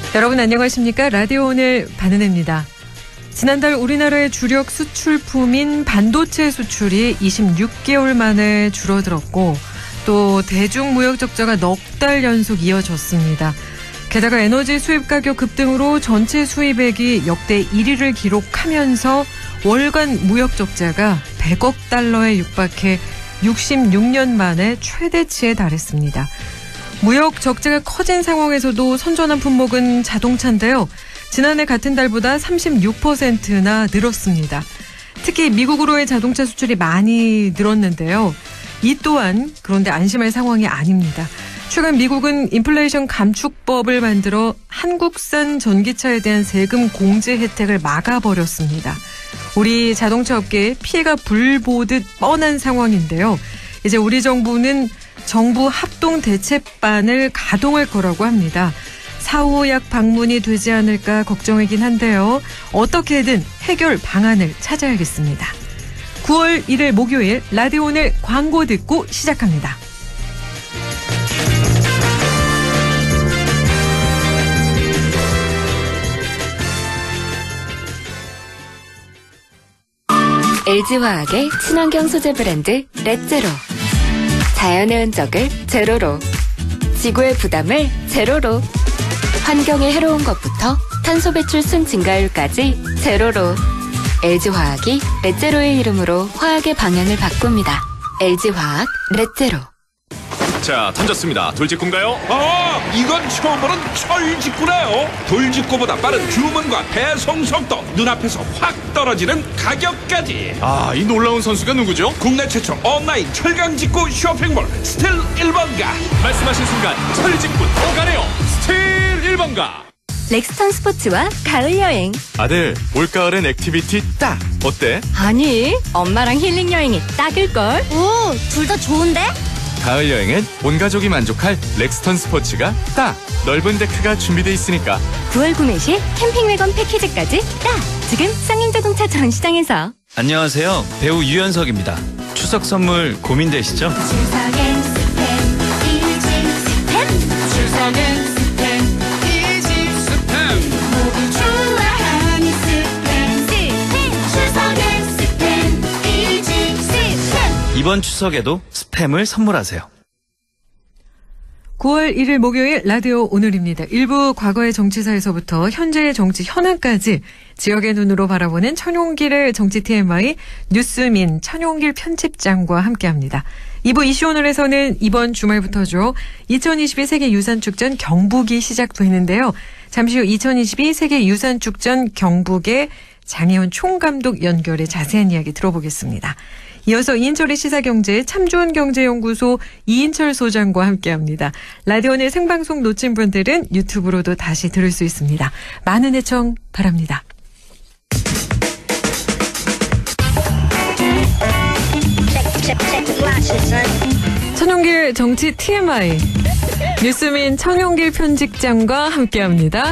여러분 안녕하십니까? 라디오 오늘 반은혜입니다. 지난달 우리나라의 주력 수출품인 반도체 수출이 26개월 만에 줄어들었고 또 대중무역 적자가 넉 달 연속 이어졌습니다. 게다가 에너지 수입 가격 급등으로 전체 수입액이 역대 1위를 기록하면서 월간 무역 적자가 100억 달러에 육박해 66년 만에 최대치에 달했습니다. 무역 적자가 커진 상황에서도 선전한 품목은 자동차인데요. 지난해 같은 달보다 36%나 늘었습니다. 특히 미국으로의 자동차 수출이 많이 늘었는데요. 이 또한 그런데 안심할 상황이 아닙니다. 최근 미국은 인플레이션 감축법을 만들어 한국산 전기차에 대한 세금 공제 혜택을 막아버렸습니다. 우리 자동차 업계에 피해가 불보듯 뻔한 상황인데요. 이제 우리 정부는 정부 합동 대책반을 가동할 거라고 합니다. 사후약 방문이 되지 않을까 걱정이긴 한데요. 어떻게든 해결 방안을 찾아야겠습니다. 9월 1일 목요일 라디오 오늘 광고 듣고 시작합니다. LG화학의 친환경 소재 브랜드 렛제로. 자연의 흔적을 제로로, 지구의 부담을 제로로, 환경에 해로운 것부터 탄소 배출 순 증가율까지 제로로. LG화학이 렛제로의 이름으로 화학의 방향을 바꿉니다. LG화학 렛제로. 자, 던졌습니다. 돌직구인가요? 이건 처음 보는 철직구네요. 돌직구보다 빠른 주문과 배송 속도, 눈앞에서 확 떨어지는 가격까지. 이 놀라운 선수가 누구죠? 국내 최초 온라인 철강직구 쇼핑몰 스틸 1번가. 말씀하신 순간 철직구 오가네요. 스틸 1번가. 렉스턴 스포츠와 가을 여행. 아들, 올가을엔 액티비티 딱! 어때? 아니, 엄마랑 힐링 여행이 딱일걸? 오, 둘 다 좋은데? 가을 여행엔 온 가족이 만족할 렉스턴 스포츠가 딱! 넓은 데크가 준비돼 있으니까. 9월 구매 시 캠핑 외건 패키지까지 딱! 지금 쌍용자동차 전시장에서. 안녕하세요. 배우 유연석입니다. 추석 선물 고민되시죠? 추석엔 스팸, 이집 스팸. 추석엔 스팸, 이집 스팸. 모두 좋아하는 스팸. 추석엔 스팸, 이집 스팸. 이번 추석에도 스팸을 선물하세요. 9월 1일 목요일 라디오 오늘입니다. 일부 과거의 정치사에서부터 현재의 정치 현안까지 지역의 눈으로 바라보는 천용길의 정치 TMI 뉴스민 천용길 편집장과 함께합니다. 2부 이슈 오늘에서는 이번 주말부터죠. 2022 세계유산축전 경북이 시작되는데요. 잠시 후 2022 세계유산축전 경북의 장혜원 총감독 연결해 자세한 이야기 들어보겠습니다. 이어서 이인철의 시사경제 참좋은경제연구소 이인철 소장과 함께합니다. 라디오 오늘 생방송 놓친 분들은 유튜브로도 다시 들을 수 있습니다. 많은 애청 바랍니다. 천용길 정치 TMI 뉴스민 천용길 편집장과 함께합니다.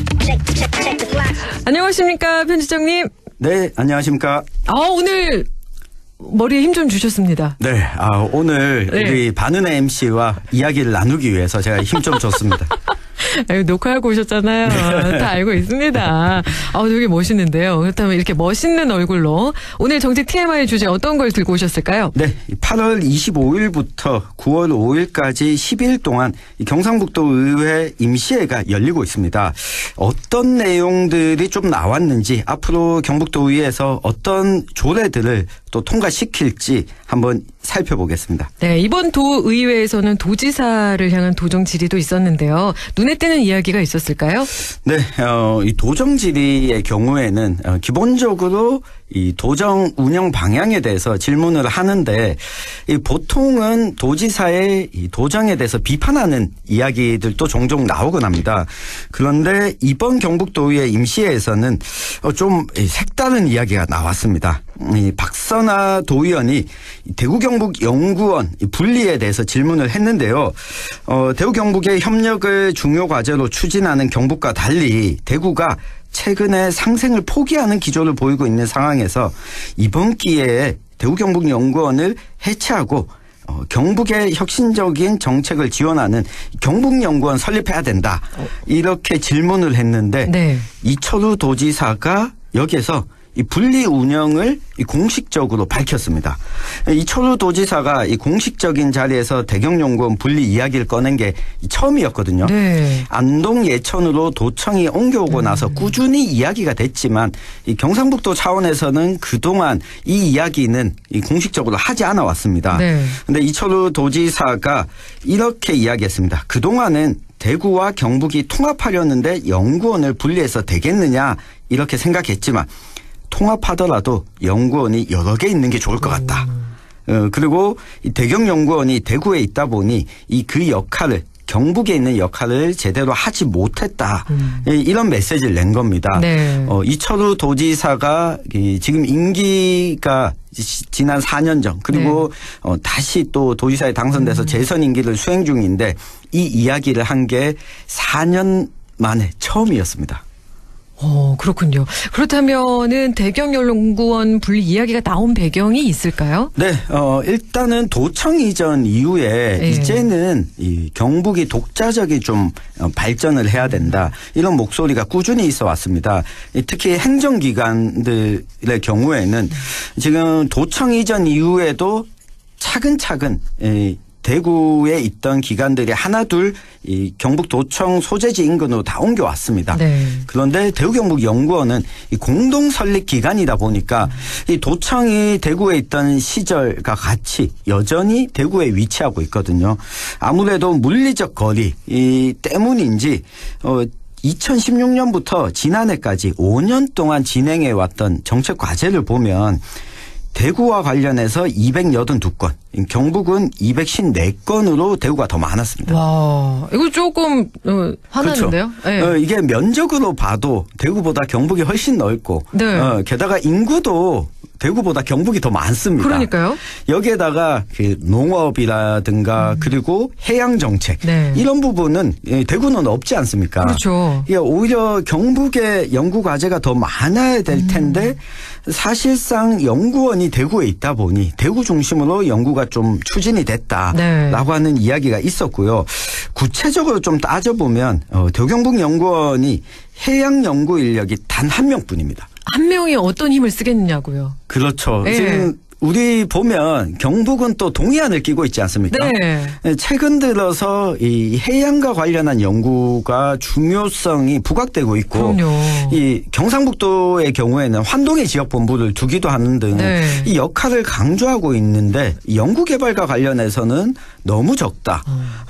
안녕하십니까 편집장님. 네, 안녕하십니까. 오늘 머리에 힘 좀 주셨습니다. 네, 오늘 네. 우리 반은혜 MC와 이야기를 나누기 위해서 제가 힘 좀 줬습니다. 녹화하고 오셨잖아요. 다 알고 있습니다. 되게 멋있는데요. 그렇다면 이렇게 멋있는 얼굴로 오늘 정치 TMI 주제 어떤 걸 들고 오셨을까요? 네, 8월 25일부터 9월 5일까지 10일 동안 경상북도 의회 임시회가 열리고 있습니다. 어떤 내용들이 좀 나왔는지 앞으로 경북도 의회에서 어떤 조례들을 또 통과시킬지 한번 살펴보겠습니다. 네, 이번 도의회에서는 도지사를 향한 도정 질의도 있었는데요. 눈에 띄는 이야기가 있었을까요? 네, 이 도정 질의의 경우에는 기본적으로 이 도정 운영 방향에 대해서 질문을 하는데 이 보통은 도지사의 이 도정에 대해서 비판하는 이야기들도 종종 나오곤 합니다. 그런데 이번 경북도의회 임시회에서는 좀 색다른 이야기가 나왔습니다. 이 박선아 도의원이 대구 경북 연구원 분리에 대해서 질문을 했는데요. 대구 경북의 협력을 중요 과제로 추진하는 경북과 달리 대구가 최근에 상생을 포기하는 기조를 보이고 있는 상황에서 이번 기회에 대구 경북 연구원을 해체하고 경북의 혁신적인 정책을 지원하는 경북연구원 설립해야 된다. 이렇게 질문을 했는데 네. 이철우 도지사가 여기에서 이 분리 운영을 공식적으로 밝혔습니다. 이철우 도지사가 이 공식적인 자리에서 대경연구원 분리 이야기를 꺼낸 게 처음이었거든요. 네. 안동 예천으로 도청이 옮겨오고 나서 꾸준히 이야기가 됐지만 이 경상북도 차원에서는 그동안 이 이야기는 공식적으로 하지 않아 왔습니다. 네. 그런데 이철우 도지사가 이렇게 이야기했습니다. 그동안은 대구와 경북이 통합하려는데 연구원을 분리해서 되겠느냐 이렇게 생각했지만 통합하더라도 연구원이 여러 개 있는 게 좋을 것 같다. 그리고 이 대경연구원이 대구에 있다 보니 그 역할을 경북에 있는 역할을 제대로 하지 못했다. 이런 메시지를 낸 겁니다. 네. 이철우 도지사가 지금 임기가 지난 4년 전 그리고 다시 또 도지사에 당선돼서 재선 임기를 수행 중인데 이 이야기를 한 게 4년 만에 처음이었습니다. 그렇군요. 그렇다면은 대경연구원 분리 이야기가 나온 배경이 있을까요? 네, 일단은 도청 이전 이후에 네. 이제는 이 경북이 독자적이 좀 발전을 해야 된다. 이런 목소리가 꾸준히 있어 왔습니다. 특히 행정기관들의 경우에는 지금 도청 이전 이후에도 차근차근 대구에 있던 기관들이 하나둘 이 경북도청 소재지 인근으로 다 옮겨왔습니다. 네. 그런데 대구경북연구원은 이 공동 설립 기관이다 보니까 이 도청이 대구에 있던 시절과 같이 여전히 대구에 위치하고 있거든요. 아무래도 물리적 거리 때문인지 2016년부터 지난해까지 5년 동안 진행해왔던 정책 과제를 보면 대구와 관련해서 282건, 경북은 254건으로 대구가 더 많았습니다. 와, 이거 조금 화나는데요? 그렇죠. 네. 이게 면적으로 봐도 대구보다 경북이 훨씬 넓고 네. 게다가 인구도 대구보다 경북이 더 많습니다. 그러니까요. 여기에다가 농업이라든가 그리고 해양 정책 네. 이런 부분은 대구는 없지 않습니까? 그렇죠. 오히려 경북의 연구 과제가 더 많아야 될 텐데 사실상 연구원이 대구에 있다 보니 대구 중심으로 연구가 좀 추진이 됐다라고 네. 하는 이야기가 있었고요. 구체적으로 좀 따져보면 대구경북연구원이 해양 연구 인력이 단 한 명뿐입니다. 한 명이 어떤 힘을 쓰겠느냐고요. 그렇죠. 네. 지금 우리 보면 경북은 또 동해안을 끼고 있지 않습니까? 네. 최근 들어서 이 해양과 관련한 연구가 중요성이 부각되고 있고 그럼요. 이 경상북도의 경우에는 환동의 지역본부를 두기도 하는 등 이 역할을 강조하고 있는데 연구개발과 관련해서는 너무 적다.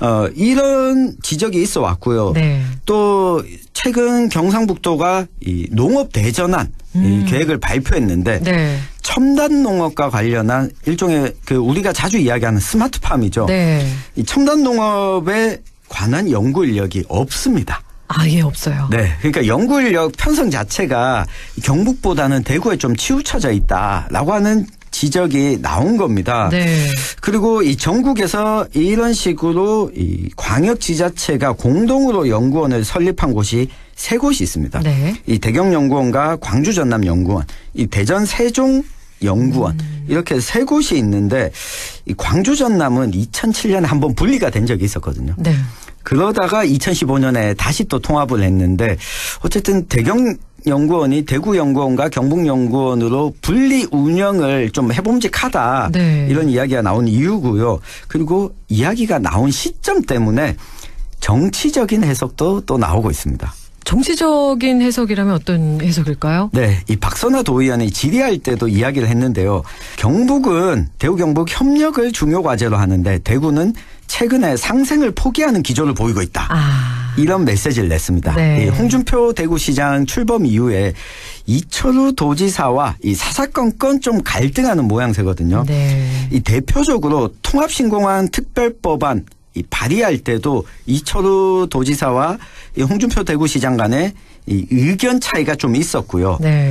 이런 지적이 있어 왔고요. 네. 또 최근 경상북도가 이 농업 대전환 이 계획을 발표했는데 네. 첨단 농업과 관련한 일종의 우리가 자주 이야기하는 스마트팜이죠. 네. 이 첨단 농업에 관한 연구 인력이 없습니다. 아예 없어요. 네, 그러니까 연구 인력 편성 자체가 경북보다는 대구에 좀 치우쳐져 있다라고 하는 지적이 나온 겁니다. 네. 그리고 이 전국에서 이런 식으로 이 광역지자체가 공동으로 연구원을 설립한 곳이 3곳이 있습니다. 네. 이 대경연구원과 광주전남연구원, 이 대전 세종연구원 이렇게 3곳이 있는데 이 광주전남은 2007년에 한번 분리가 된 적이 있었거든요. 네. 그러다가 2015년에 다시 또 통합을 했는데 어쨌든 대경연구원이 대구연구원과 경북연구원으로 분리 운영을 좀 해봄직하다. 네. 이런 이야기가 나온 이유고요. 그리고 이야기가 나온 시점 때문에 정치적인 해석도 또 나오고 있습니다. 정치적인 해석이라면 어떤 해석일까요? 네, 이 박선화 도의원이 질의할 때도 이야기를 했는데요. 경북은 대구 경북 협력을 중요 과제로 하는데 대구는 최근에 상생을 포기하는 기조를 보이고 있다. 이런 메시지를 냈습니다. 네. 이 홍준표 대구시장 출범 이후에 이철우 도지사와 이 사사건건 좀 갈등하는 모양새거든요. 네. 이 대표적으로 통합신공항 특별법안 이 발의할 때도 이철우 도지사와 이 홍준표 대구시장 간에 이 의견 차이가 좀 있었고요. 네.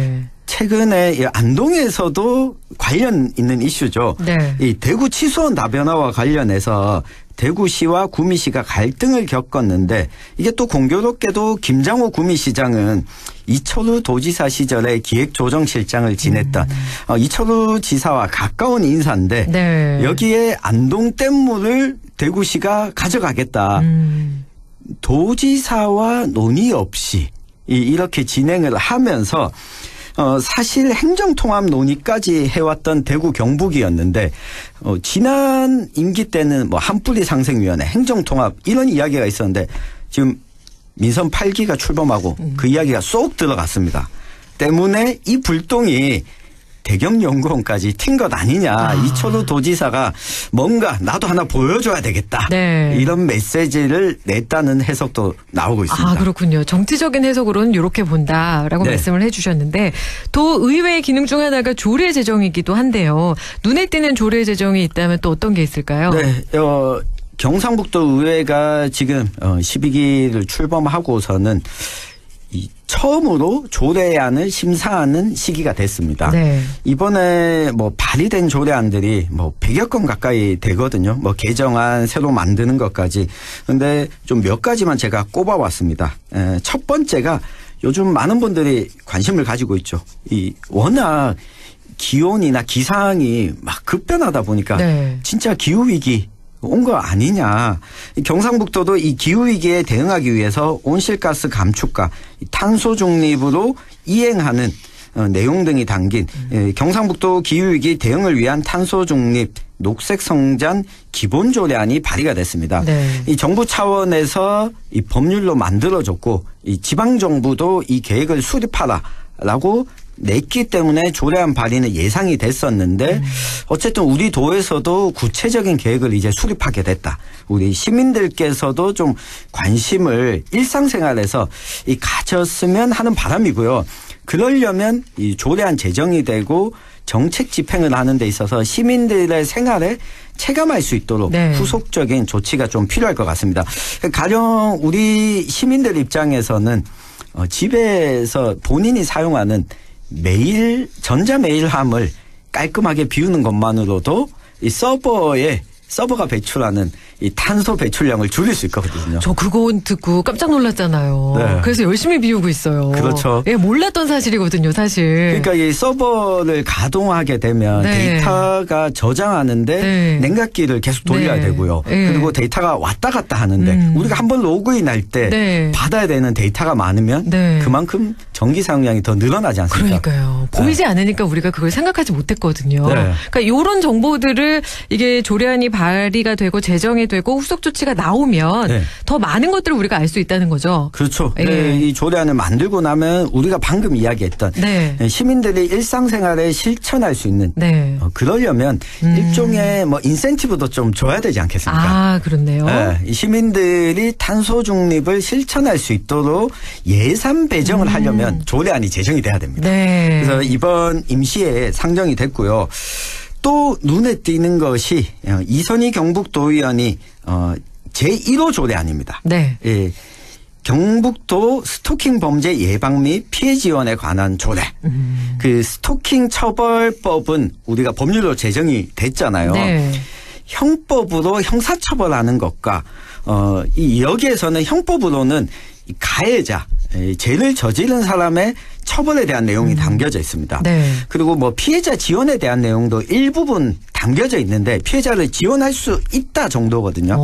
최근에 이 안동에서도 관련 있는 이슈죠. 네. 이 대구 치수원 다변화와 관련해서 대구시와 구미시가 갈등을 겪었는데 이게 또 공교롭게도 김장호 구미시장은 이철우 도지사 시절에 기획조정실장을 지냈던 이철우 지사와 가까운 인사인데 네. 여기에 안동 댐물을 대구시가 가져가겠다. 도지사와 논의 없이 이렇게 진행을 하면서 사실 행정통합 논의까지 해왔던 대구 경북이었는데 지난 임기 때는 뭐 한뿌리 상생위원회 행정통합 이런 이야기가 있었는데 지금 민선 8기가 출범하고 그 이야기가 쏙 들어갔습니다. 때문에 이 불똥이 대경연구원까지 튄 것 아니냐. 이철우 도지사가 뭔가 나도 하나 보여줘야 되겠다. 네. 이런 메시지를 냈다는 해석도 나오고 있습니다. 아, 그렇군요. 정치적인 해석으로는 이렇게 본다라고 네. 말씀을 해주셨는데 도의회의 기능 중 하나가 조례 제정이기도 한데요. 눈에 띄는 조례 제정이 있다면 또 어떤 게 있을까요? 네. 경상북도 의회가 지금 12기를 출범하고서는 처음으로 조례안을 심사하는 시기가 됐습니다. 네. 이번에 뭐 발의된 조례안들이 뭐 100여 건 가까이 되거든요. 뭐 개정안 새로 만드는 것까지. 근데 좀 몇 가지만 제가 꼽아왔습니다. 첫 번째가 요즘 많은 분들이 관심을 가지고 있죠. 워낙 기온이나 기상이 막 급변하다 보니까 네. 진짜 기후위기 온 거 아니냐. 경상북도도 이 기후위기에 대응하기 위해서 온실가스 감축과 탄소 중립으로 이행하는 내용 등이 담긴 경상북도 기후위기 대응을 위한 탄소 중립 녹색 성장 기본조례안이 발의가 됐습니다. 네. 이 정부 차원에서 이 법률로 만들어졌고 이 지방정부도 이 계획을 수립하라라고 냈기 때문에 조례안 발의는 예상이 됐었는데 어쨌든 우리 도에서도 구체적인 계획을 이제 수립하게 됐다. 우리 시민들께서도 좀 관심을 일상생활에서 가졌으면 하는 바람이고요. 그러려면 이 조례안 제정이 되고 정책 집행을 하는 데 있어서 시민들의 생활에 체감할 수 있도록 네. 후속적인 조치가 좀 필요할 것 같습니다. 가령 우리 시민들 입장에서는 집에서 본인이 사용하는 전자메일함을 깔끔하게 비우는 것만으로도 이 서버가 배출하는 이 탄소 배출량을 줄일 수 있거든요. 저 그거 듣고 깜짝 놀랐잖아요. 네. 그래서 열심히 비우고 있어요. 그렇죠. 예, 몰랐던 사실이거든요, 사실. 그러니까 이 서버를 가동하게 되면 네. 데이터가 저장하는데 네. 냉각기를 계속 돌려야 네. 되고요. 네. 그리고 데이터가 왔다 갔다 하는데 우리가 한번 로그인할 때 네. 받아야 되는 데이터가 많으면 네. 그만큼 전기 사용량이 더 늘어나지 않습니까? 그러니까요. 보이지 않으니까 우리가 그걸 생각하지 못했거든요. 네. 그러니까 이런 정보들을 이게 조례안이 발의가 되고 제정이 되고 후속 조치가 나오면 네. 더 많은 것들을 우리가 알 수 있다는 거죠. 그렇죠. 예. 네, 이 조례안을 만들고 나면 우리가 방금 이야기했던 네. 시민들이 일상생활에 실천할 수 있는 네. 그러려면 일종의 뭐 인센티브도 좀 줘야 되지 않겠습니까? 아, 그렇네요. 네, 이 시민들이 탄소 중립을 실천할 수 있도록 예산 배정을 하려면 조례안이 제정이 돼야 됩니다. 네. 그래서 이번 임시에 상정이 됐고요. 또 눈에 띄는 것이 이선희 경북도의원이 제1호 조례안입니다. 네. 예, 경북도 스토킹 범죄 예방 및 피해 지원에 관한 조례. 그 스토킹 처벌법은 우리가 법률로 제정이 됐잖아요. 네. 형법으로 형사처벌하는 것과 여기에서는 형법으로는 가해자, 죄를 저지른 사람의 처벌에 대한 내용이 담겨져 있습니다. 네. 그리고 뭐 피해자 지원에 대한 내용도 일부분 담겨져 있는데 피해자를 지원할 수 있다 정도거든요.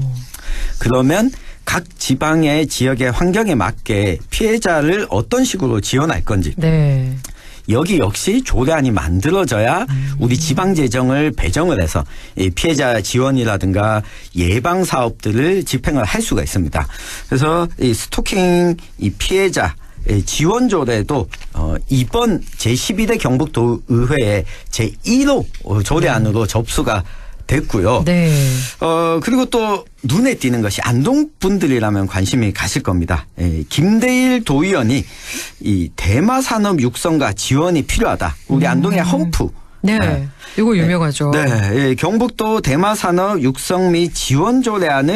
그러면 각 지방의 지역의 환경에 맞게 피해자를 어떤 식으로 지원할 건지 네. 여기 역시 조례안이 만들어져야 우리 지방 재정을 배정을 해서 이 피해자 지원이라든가 예방 사업들을 집행을 할 수가 있습니다. 그래서 이 스토킹 이 피해자 지원 조례도 이번 제12대 경북도의회의 제1호 조례안으로 접수가 됐고요. 네. 그리고 또 눈에 띄는 것이 안동 분들이라면 관심이 가실 겁니다. 김대일 도의원이 이 대마 산업 육성과 지원이 필요하다. 우리 안동의 험프. 네. 이거 유명하죠. 네. 경북도 대마 산업 육성 및 지원 조례안을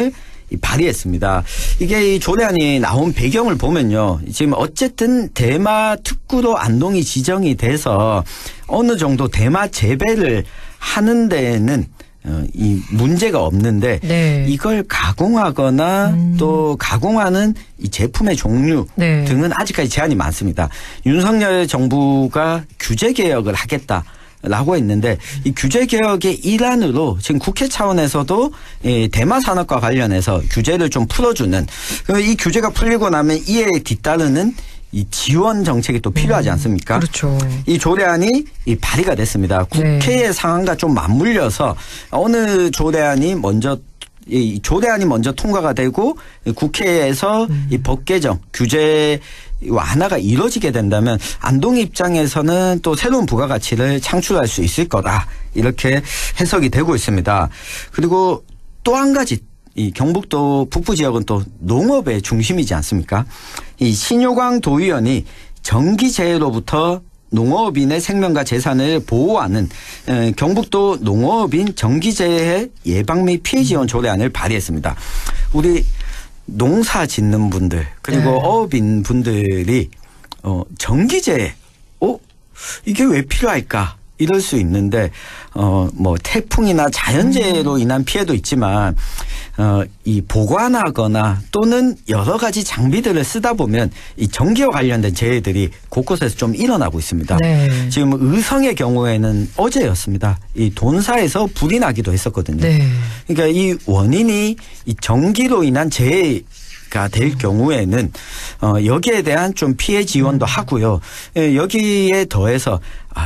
발의했습니다. 이게 이 조례안이 나온 배경을 보면요. 지금 어쨌든 대마 특구로 안동이 지정이 돼서 어느 정도 대마 재배를 하는 데에는 이 문제가 없는데 네. 이걸 가공하거나 또 가공하는 이 제품의 종류 네. 등은 아직까지 제한이 많습니다. 윤석열 정부가 규제 개혁을 하겠다라고 했는데 이 규제 개혁의 일환으로 지금 국회 차원에서도 이 대마 산업과 관련해서 규제를 좀 풀어주는 이 규제가 풀리고 나면 이에 뒤따르는 이 지원 정책이 또 필요하지 않습니까? 그렇죠. 이 조례안이 발의가 됐습니다. 국회의 상황과 좀 맞물려서 어느 조례안이 먼저 이 조례안이 먼저 통과가 되고 국회에서 이 법 개정 규제 완화가 이루어지게 된다면 안동 입장에서는 또 새로운 부가가치를 창출할 수 있을 거다. 이렇게 해석이 되고 있습니다. 그리고 또 한 가지 이 경북도 북부 지역은 또 농업의 중심이지 않습니까? 이 신효광 도의원이 정기재해로부터 농업인의 생명과 재산을 보호하는 경북도 농업인 정기재해 예방 및 피해 지원 조례안을 발의했습니다. 우리 농사 짓는 분들 그리고 네. 어업인 분들이 정기재해 이게 왜 필요할까? 이럴 수 있는데 뭐 태풍이나 자연재해로 인한 피해도 있지만 이 보관하거나 또는 여러 가지 장비들을 쓰다 보면 이 전기와 관련된 재해들이 곳곳에서 좀 일어나고 있습니다. 네. 지금 의성의 경우에는 어제였습니다. 이 돈사에서 불이 나기도 했었거든요. 네. 그러니까 이 원인이 이 전기로 인한 재해가 될 경우에는 여기에 대한 좀 피해 지원도 하고요. 여기에 더해서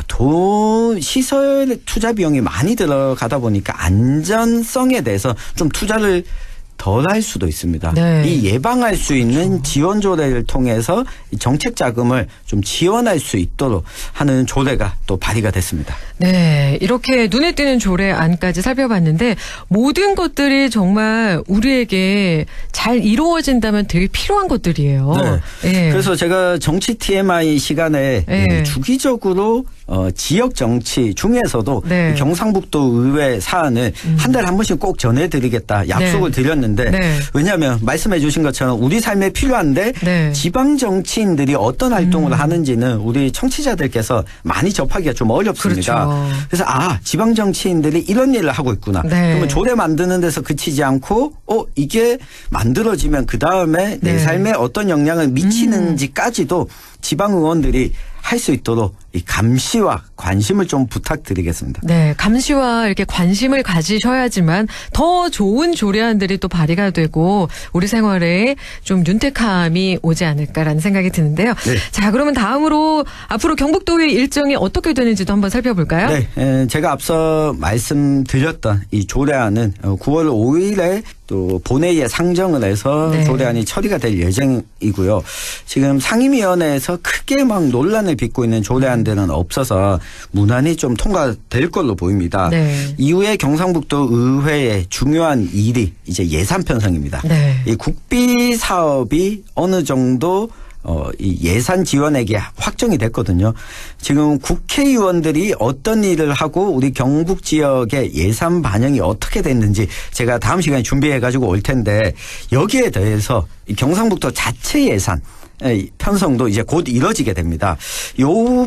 시설 투자 비용이 많이 들어가다 보니까 안전성에 대해서 좀 투자를 덜 할 수도 있습니다. 네. 이 예방할 수 있는 지원 조례를 통해서 이 정책 자금을 좀 지원할 수 있도록 하는 조례가 또 발의가 됐습니다. 네, 이렇게 눈에 띄는 조례안까지 살펴봤는데 모든 것들이 정말 우리에게 잘 이루어진다면 되게 필요한 것들이에요. 네. 네. 그래서 제가 정치 TMI 시간에 네. 주기적으로 지역 정치 중에서도 네. 경상북도 의회 사안을 한 달에 한 번씩 꼭 전해드리겠다 약속을 네. 드렸는데 네. 왜냐하면 말씀해 주신 것처럼 우리 삶에 필요한데 네. 지방 정치인들이 어떤 활동을 하는지는 우리 청취자들께서 많이 접하기가 좀 어렵습니다. 그렇죠. 그래서 지방 정치인들이 이런 일을 하고 있구나. 네. 그러면 조례 만드는 데서 그치지 않고 이게 만들어지면 그다음에 내 네. 삶에 어떤 영향을 미치는지까지도 지방 의원들이 할 수 있도록 이 감시와 관심을 좀 부탁드리겠습니다. 네, 감시와 이렇게 관심을 가지셔야지만 더 좋은 조례안들이 또 발의가 되고 우리 생활에 좀 윤택함이 오지 않을까라는 생각이 드는데요. 네. 자, 그러면 다음으로 앞으로 경북도의 일정이 어떻게 되는지도 한번 살펴볼까요? 네, 제가 앞서 말씀드렸던 이 조례안은 9월 5일에 또 본회의에 상정을 해서 네. 조례안이 처리가 될 예정이고요. 지금 상임위원회에서 크게 막 논란을 빚고 있는 조례안들은 없어서 무난히 좀 통과될 걸로 보입니다. 네. 이후에 경상북도 의회의 중요한 일이 이제 예산 편성입니다. 네. 이 국비 사업이 어느 정도 이 예산 지원액이 확정이 됐거든요. 지금 국회의원들이 어떤 일을 하고 우리 경북 지역의 예산 반영이 어떻게 됐는지 제가 다음 시간에 준비해가지고 올 텐데 여기에 대해서 이 경상북도 자체 예산 편성도 이제 곧 이뤄지게 됩니다. 요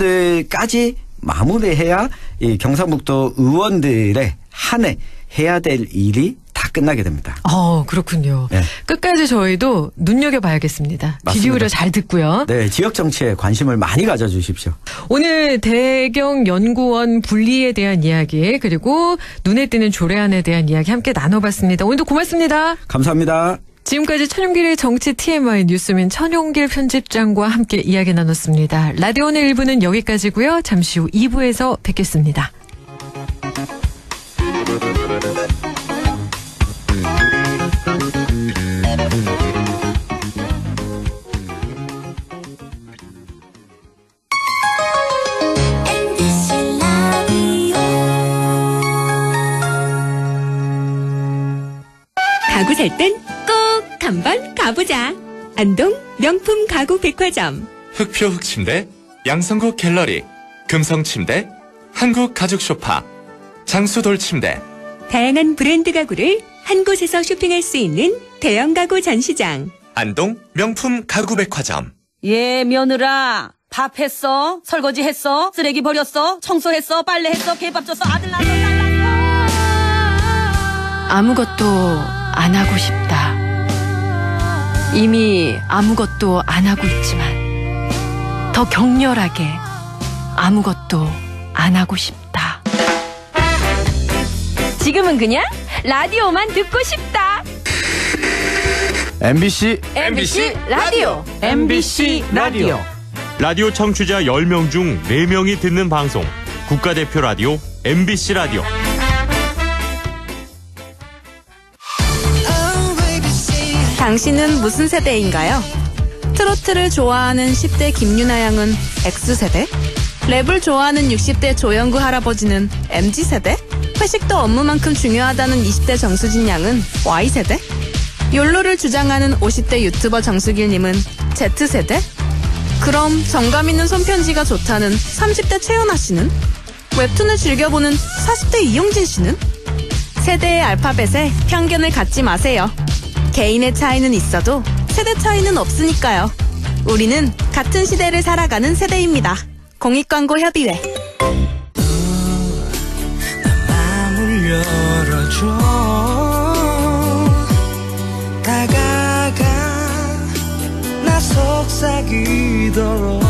부분들까지 마무리해야 이 경상북도 의원들의 한 해 해야 될 일이 다 끝나게 됩니다. 그렇군요. 네. 끝까지 저희도 눈여겨봐야겠습니다. 귀 맞습니다. 기울여 잘 듣고요. 네, 지역 정치에 관심을 많이 가져주십시오. 오늘 대경연구원 분리에 대한 이야기 그리고 눈에 띄는 조례안에 대한 이야기 함께 나눠봤습니다. 오늘도 고맙습니다. 감사합니다. 지금까지 천용길의 정치 TMI 뉴스민 천용길 편집장과 함께 이야기 나눴습니다. 라디오 오늘 1부는 여기까지고요. 잠시 후 2부에서 뵙겠습니다. 가구 살 땐 꼭 한번 가보자. 안동 명품 가구 백화점. 흑표 흑침대, 양성국 갤러리, 금성침대, 한국 가죽 소파, 장수돌 침대. 다양한 브랜드 가구를 한 곳에서 쇼핑할 수 있는 대형 가구 전시장. 안동 명품 가구 백화점. 예, 며느라. 밥 했어? 설거지 했어? 쓰레기 버렸어? 청소했어? 빨래했어? 개밥 줬어? 아들 낳았어? 딸 낳았어? 아무것도 안 하고 싶다. 이미 아무것도 안 하고 있지만 더 격렬하게 아무것도 안 하고 싶다. 지금은 그냥 라디오만 듣고 싶다. MBC 라디오. MBC 라디오. 라디오 청취자 10명 중 4명이 듣는 방송. 국가대표 라디오 MBC 라디오. 당신은 무슨 세대인가요? 트로트를 좋아하는 10대 김유나 양은 X세대? 랩을 좋아하는 60대 조영구 할아버지는 MZ세대? 회식도 업무만큼 중요하다는 20대 정수진 양은 Y세대? 욜로를 주장하는 50대 유튜버 정수길님은 Z세대? 그럼 정감 있는 손편지가 좋다는 30대 최은아 씨는? 웹툰을 즐겨보는 40대 이용진 씨는? 세대의 알파벳에 편견을 갖지 마세요. 개인의 차이는 있어도 세대 차이는 없으니까요. 우리는 같은 시대를 살아가는 세대입니다. 공익광고협의회. 마음을 열어줘. 다가가 나 속삭이도록.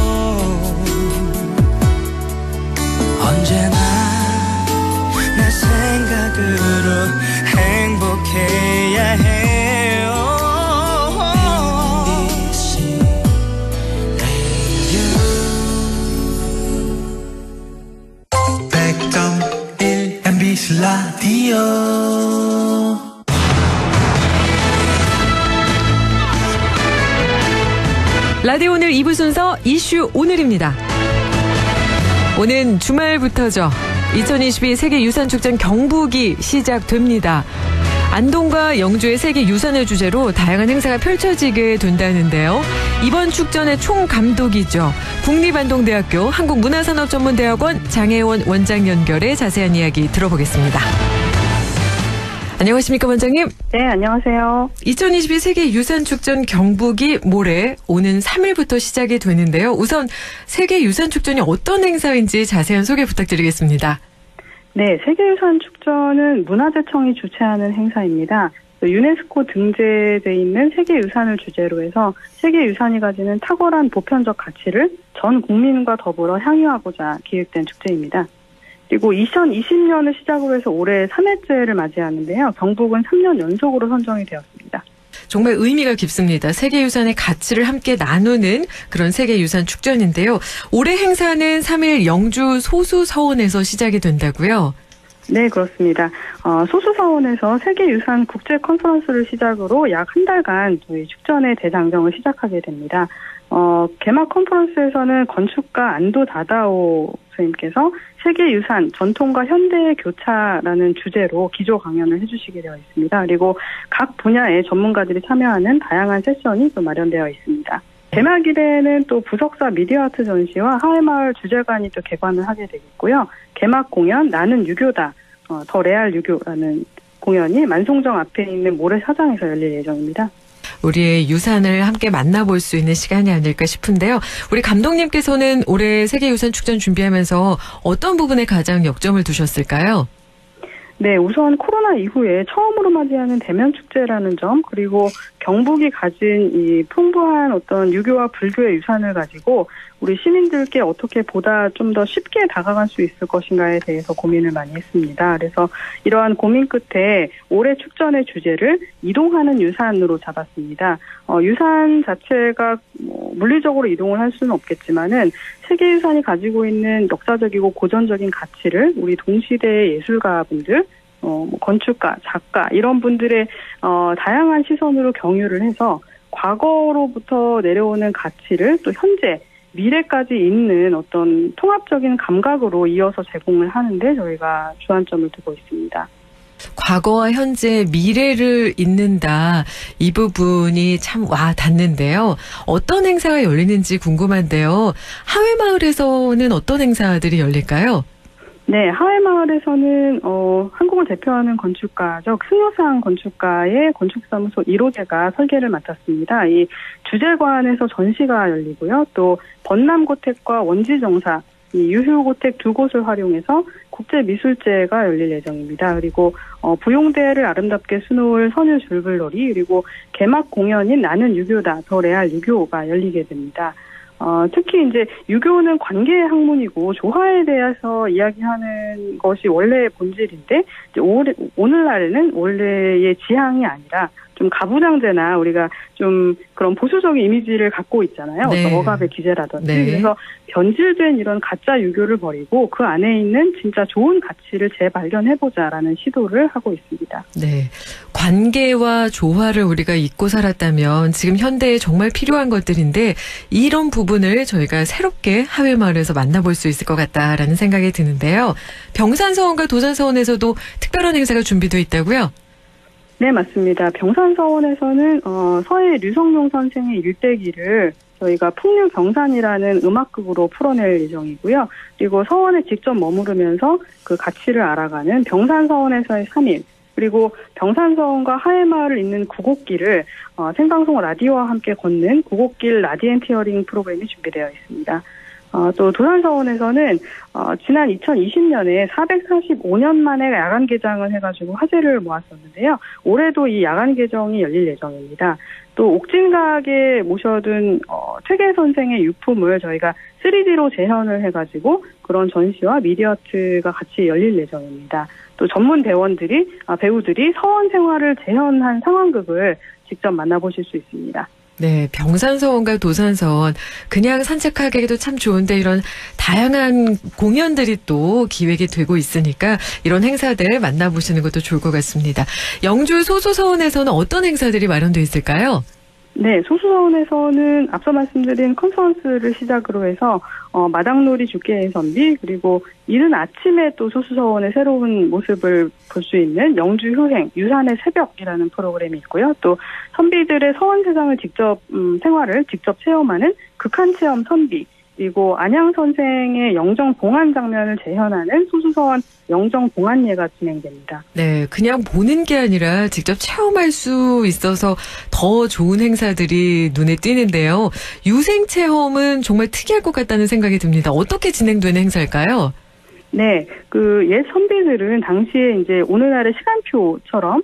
언제나 내 생각으로 행복해야 해요. MBC 라디오. 라디오 오늘 2부 순서 이슈 오늘입니다. 오는 주말부터죠. 2022 세계유산축전 경북이 시작됩니다. 안동과 영주의 세계유산을 주제로 다양한 행사가 펼쳐지게 된다는데요. 이번 축전의 총감독이죠. 국립안동대학교 한국문화산업전문대학원 장혜원 원장 연결해 자세한 이야기 들어보겠습니다. 안녕하십니까 원장님? 네, 안녕하세요. 2022 세계유산축전 경북이 모레 오는 3일부터 시작이 되는데요. 우선 세계유산축전이 어떤 행사인지 자세한 소개 부탁드리겠습니다. 네, 세계유산축전은 문화재청이 주최하는 행사입니다. 유네스코 등재돼 있는 세계유산을 주제로 해서 세계유산이 가지는 탁월한 보편적 가치를 전 국민과 더불어 향유하고자 기획된 축제입니다. 그리고 2020년을 시작으로 해서 올해 3회째를 맞이하는데요. 경북은 3년 연속으로 선정이 되었습니다. 정말 의미가 깊습니다. 세계유산의 가치를 함께 나누는 그런 세계유산 축전인데요. 올해 행사는 3일 영주 소수서원에서 시작이 된다고요? 네, 그렇습니다. 소수서원에서 세계유산 국제 컨퍼런스를 시작으로 약 한 달간 저희 축전의 대장정을 시작하게 됩니다. 개막 컨퍼런스에서는 건축가 안도 다다오 선생님께서 세계유산 전통과 현대의 교차라는 주제로 기조 강연을 해주시게 되어 있습니다. 그리고 각 분야의 전문가들이 참여하는 다양한 세션이 또 마련되어 있습니다. 개막일에는 또 부석사 미디어 아트 전시와 하회마을 주제관이 또 개관을 하게 되겠고요. 개막 공연 나는 유교다, 더 레알 유교라는 공연이 만송정 앞에 있는 모래사장에서 열릴 예정입니다. 우리의 유산을 함께 만나볼 수 있는 시간이 아닐까 싶은데요. 우리 감독님께서는 올해 세계유산 축전 준비하면서 어떤 부분에 가장 역점을 두셨을까요? 네, 우선 코로나 이후에 처음으로 맞이하는 대면축제라는 점, 그리고 경북이 가진 이 풍부한 어떤 유교와 불교의 유산을 가지고 우리 시민들께 어떻게 보다 좀 더 쉽게 다가갈 수 있을 것인가에 대해서 고민을 많이 했습니다. 그래서 이러한 고민 끝에 올해 축전의 주제를 이동하는 유산으로 잡았습니다. 유산 자체가 물리적으로 이동을 할 수는 없겠지만은 세계유산이 가지고 있는 역사적이고 고전적인 가치를 우리 동시대의 예술가분들, 건축가, 작가 이런 분들의 다양한 시선으로 경유를 해서 과거로부터 내려오는 가치를 또 현재, 미래까지 있는 어떤 통합적인 감각으로 이어서 제공을 하는데 저희가 주안점을 두고 있습니다. 과거와 현재, 미래를 잇는다. 이 부분이 참 와 닿는데요. 어떤 행사가 열리는지 궁금한데요. 하회마을에서는 어떤 행사들이 열릴까요? 네, 하회마을에서는 한국을 대표하는 건축가죠. 승효상 건축가의 건축사무소 1호제가 설계를 맡았습니다. 이 주재관에서 전시가 열리고요. 또 번남고택과 원지정사, 이 유휴고택 두 곳을 활용해서 국제미술제가 열릴 예정입니다. 그리고 부용대를 아름답게 수놓을 선유 줄글놀이, 그리고 개막 공연인 나는 유교다, 더 레알 유교가 열리게 됩니다. 특히 이제 유교는 관계 학문이고 조화에 대해서 이야기하는 것이 원래 본질인데, 이제 오늘날에는 원래의 지향이 아니라 좀 가부장제나 우리가 좀 그런 보수적인 이미지를 갖고 있잖아요. 네. 억압의 기제라든지. 네. 그래서 변질된 이런 가짜 유교를 버리고 그 안에 있는 진짜 좋은 가치를 재발견해보자라는 시도를 하고 있습니다. 네. 관계와 조화를 우리가 잊고 살았다면 지금 현대에 정말 필요한 것들인데 이런 부분을 저희가 새롭게 하회마을에서 만나볼 수 있을 것 같다라는 생각이 드는데요. 병산서원과 도산서원에서도 특별한 행사가 준비되어 있다고요? 네, 맞습니다. 병산서원에서는 서해 류성룡 선생의 일대기를 저희가 풍류경산이라는 음악극으로 풀어낼 예정이고요. 그리고 서원에 직접 머무르면서 그 가치를 알아가는 병산서원에서의 3일, 그리고 병산서원과 하회마을을 잇는 구곡길을 생방송 라디오와 함께 걷는 구곡길 라디엔티어링 프로그램이 준비되어 있습니다. 또 도산서원에서는 지난 2020년에 445년 만에 야간 개장을 해가지고 화제를 모았었는데요. 올해도 이 야간 개정이 열릴 예정입니다. 또 옥진각에 모셔둔 퇴계 선생의 유품을 저희가 3D로 재현을 해가지고 그런 전시와 미디어아트가 같이 열릴 예정입니다. 또 전문 배우들이 서원 생활을 재현한 상황극을 직접 만나보실 수 있습니다. 네, 병산서원과 도산서원 그냥 산책하기에도 참 좋은데 이런 다양한 공연들이 또 기획이 되고 있으니까 이런 행사들 만나보시는 것도 좋을 것 같습니다. 영주 소수서원에서는 어떤 행사들이 마련되어 있을까요? 네, 소수서원에서는 앞서 말씀드린 컨퍼런스를 시작으로 해서 마당놀이 죽게의 선비, 그리고 이른 아침에 또 소수서원의 새로운 모습을 볼 수 있는 영주 효행, 유산의 새벽이라는 프로그램이 있고요. 또 선비들의 서원 세상을 생활을 직접 체험하는 극한체험 선비, 그리고 안양 선생의 영정 봉안 장면을 재현하는 소수서원 영정 봉안예가 진행됩니다. 네, 그냥 보는 게 아니라 직접 체험할 수 있어서 더 좋은 행사들이 눈에 띄는데요. 유생 체험은 정말 특이할 것 같다는 생각이 듭니다. 어떻게 진행되는 행사일까요? 네, 그 옛 선비들은 당시에 이제 오늘날의 시간표처럼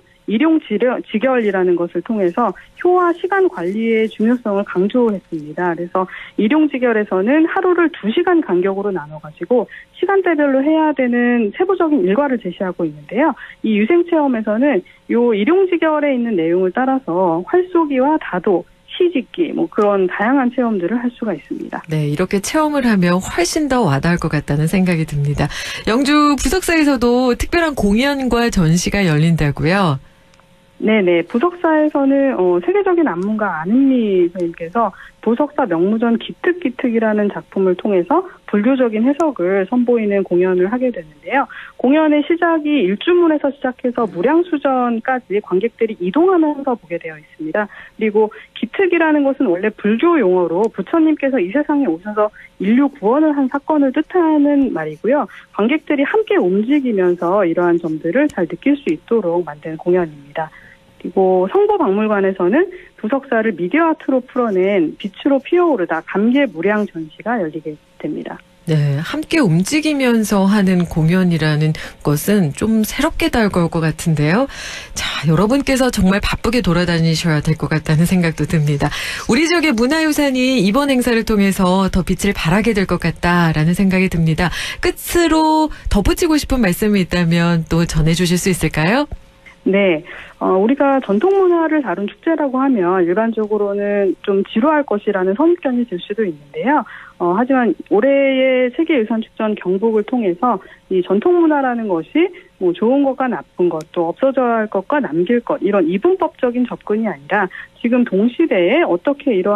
일용직열이라는 것을 통해서 효와 시간 관리의 중요성을 강조했습니다. 그래서 일용직열에서는 하루를 2시간 간격으로 나눠가지고 시간대별로 해야 되는 세부적인 일과를 제시하고 있는데요. 이 유생체험에서는 요 일용직열에 있는 내용을 따라서 활쏘기와 다도, 시짓기, 그런 다양한 체험들을 할 수가 있습니다. 네, 이렇게 체험을 하면 훨씬 더 와닿을 것 같다는 생각이 듭니다. 영주 부석사에서도 특별한 공연과 전시가 열린다고요? 네네. 부석사에서는 세계적인 안문가 안은미 선생님께서 부석사 명무전 기특기특이라는 작품을 통해서 불교적인 해석을 선보이는 공연을 하게 됐는데요. 공연의 시작이 일주문에서 시작해서 무량수전까지 관객들이 이동하면서 보게 되어 있습니다. 그리고 기특이라는 것은 원래 불교 용어로 부처님께서 이 세상에 오셔서 인류 구원을 한 사건을 뜻하는 말이고요. 관객들이 함께 움직이면서 이러한 점들을 잘 느낄 수 있도록 만든 공연입니다. 그리고 성보박물관에서는 부석사를 미디어 아트로 풀어낸 빛으로 피어오르다 감개무량 전시가 열리게 됩니다. 네, 함께 움직이면서 하는 공연이라는 것은 좀 새롭게 다가올 것 같은데요. 자, 여러분께서 정말 바쁘게 돌아다니셔야 될 것 같다는 생각도 듭니다. 우리 지역의 문화유산이 이번 행사를 통해서 더 빛을 발하게 될 것 같다라는 생각이 듭니다. 끝으로 덧붙이고 싶은 말씀이 있다면 또 전해주실 수 있을까요? 네, 우리가 전통문화를 다룬 축제라고 하면 일반적으로는 좀 지루할 것이라는 선입견이 들 수도 있는데요. 하지만 올해의 세계유산축전 경북을 통해서 이 전통문화라는 것이 좋은 것과 나쁜 것, 또 없어져야 할 것과 남길 것, 이런 이분법적인 접근이 아니라 지금 동시대에 어떻게 이러한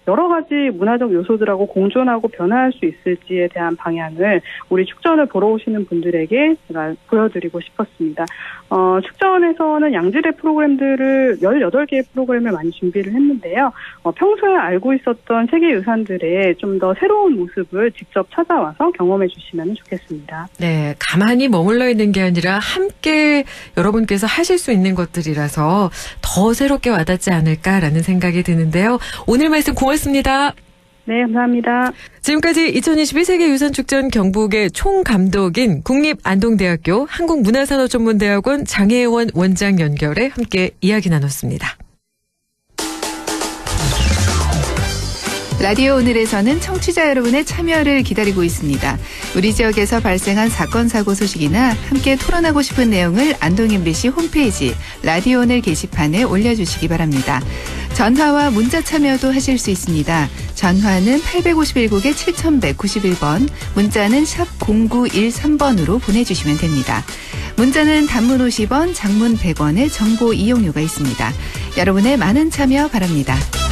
여러 가지 문화적 요소들하고 공존하고 변화할 수 있을지에 대한 방향을 우리 축전을 보러 오시는 분들에게 제가 보여드리고 싶었습니다. 축전에서는 양질의 프로그램들을 18개의 프로그램을 많이 준비를 했는데요. 평소에 알고 있었던 세계유산들의 좀 더 새로운 모습을 직접 찾아와서 경험해 주시면 좋겠습니다. 네, 가만히 머물러 있는 게 아니라 함께 여러분께서 하실 수 있는 것들이라서 더 새롭게 와닿지 않을까라는 생각이 드는데요. 오늘 말씀 고맙습니다. 네, 감사합니다. 지금까지 2021 세계유산축전 경북의 총감독인 국립안동대학교 한국문화산업전문대학원 장혜원 원장 연결해 함께 이야기 나눴습니다. 라디오 오늘에서는 청취자 여러분의 참여를 기다리고 있습니다. 우리 지역에서 발생한 사건 사고 소식이나 함께 토론하고 싶은 내용을 안동 MBC 홈페이지 라디오 오늘 게시판에 올려주시기 바랍니다. 전화와 문자 참여도 하실 수 있습니다. 전화는 851국에 7191번, 문자는 샵 0913번으로 보내주시면 됩니다. 문자는 단문 50원, 장문 100원의 정보 이용료가 있습니다. 여러분의 많은 참여 바랍니다.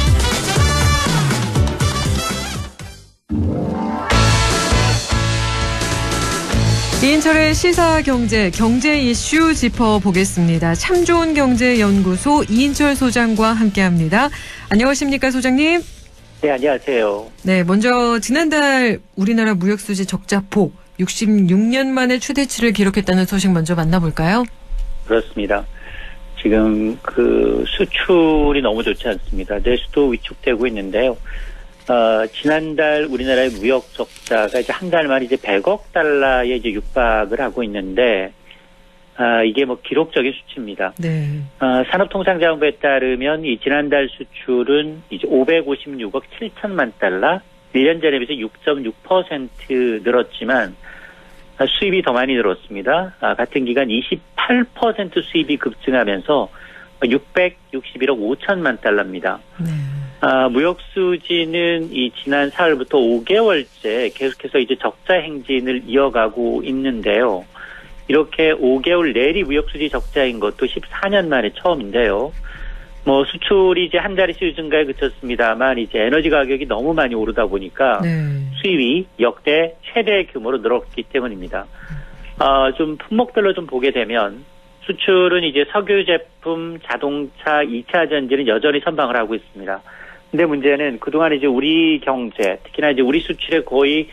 이인철의 시사경제, 경제 이슈 짚어보겠습니다. 참 좋은 경제연구소 이인철 소장과 함께합니다. 안녕하십니까, 소장님? 네, 안녕하세요. 네, 먼저 지난달 우리나라 무역수지 적자폭 66년 만에 최대치를 기록했다는 소식 먼저 만나볼까요? 그렇습니다. 지금 수출이 너무 좋지 않습니다. 내수도 위축되고 있는데요. 지난달 우리나라의 무역 적자가 이제 한 달 만에 이제 100억 달러에 이제 육박을 하고 있는데, 이게 기록적인 수치입니다. 네. 산업통상자원부에 따르면 이 지난달 수출은 이제 556억 7천만 달러, 1년 전에 비해서 6.6% 늘었지만, 수입이 더 많이 늘었습니다. 같은 기간 28% 수입이 급증하면서 661억 5천만 달러입니다. 네. 무역 수지는 이 지난 4월부터 5개월째 계속해서 이제 적자 행진을 이어가고 있는데요. 이렇게 5개월 내리 무역 수지 적자인 것도 14년 만에 처음인데요. 수출이 이제 한 자릿수 증가에 그쳤습니다만 이제 에너지 가격이 너무 많이 오르다 보니까 수입이 역대 최대 규모로 늘었기 때문입니다. 좀 품목별로 좀 보게 되면 수출은 이제 석유 제품, 자동차, 2차 전지는 여전히 선방을 하고 있습니다. 근데 문제는 그동안 이제 우리 경제, 특히나 이제 우리 수출의 거의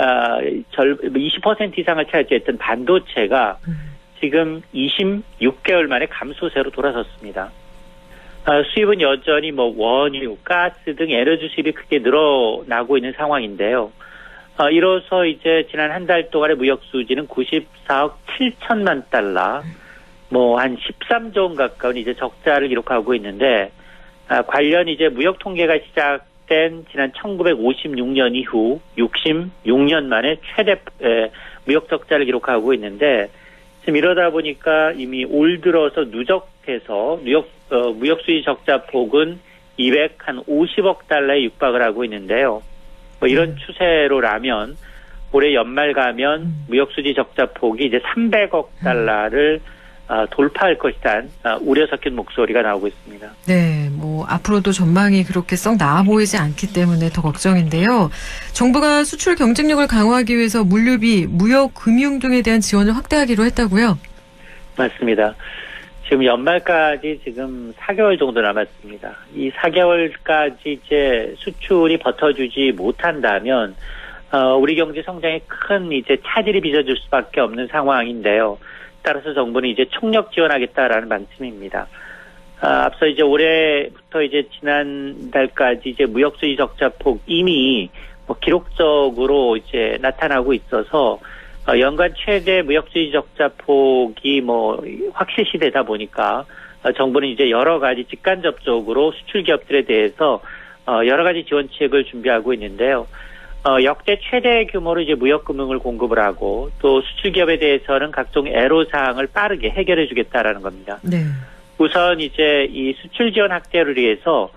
20% 이상을 차지했던 반도체가 지금 26개월 만에 감소세로 돌아섰습니다. 수입은 여전히 원유, 가스 등 에너지 수입이 크게 늘어나고 있는 상황인데요. 이로써 이제 지난 한 달 동안의 무역 수지는 94억 7천만 달러, 한 13조 원 가까운 이제 적자를 기록하고 있는데, 관련 이제 무역 통계가 시작된 지난 1956년 이후 66년 만에 최대 무역 적자를 기록하고 있는데, 지금 이러다 보니까 이미 올 들어서 누적해서 무역 수지 적자 폭은 250억 달러에 육박을 하고 있는데요. 이런 추세로라면 올해 연말 가면 무역 수지 적자 폭이 이제 300억 달러를 돌파할 것이란 우려 섞인 목소리가 나오고 있습니다. 네, 앞으로도 전망이 그렇게 썩 나아 보이지 않기 때문에 더 걱정인데요. 정부가 수출 경쟁력을 강화하기 위해서 물류비, 무역, 금융 등에 대한 지원을 확대하기로 했다고요? 맞습니다. 지금 연말까지 지금 4개월 정도 남았습니다. 이 4개월까지 이제 수출이 버텨주지 못한다면 우리 경제 성장에 큰 이제 차질이 빚어질 수밖에 없는 상황인데요. 따라서 정부는 이제 총력 지원하겠다라는 방침입니다. 앞서 이제 올해부터 이제 지난달까지 이제 무역수지 적자폭 이미 기록적으로 이제 나타나고 있어서 연간 최대 무역수지 적자폭이 확실시되다 보니까 정부는 이제 여러 가지 직간접적으로 수출 기업들에 대해서 여러 가지 지원책을 준비하고 있는데요. 역대 최대 규모로 이제 무역금융을 공급을 하고 또 수출 기업에 대해서는 각종 애로사항을 빠르게 해결해 주겠다라는 겁니다. 네. 우선 이제 이 수출 지원 확대를 위해서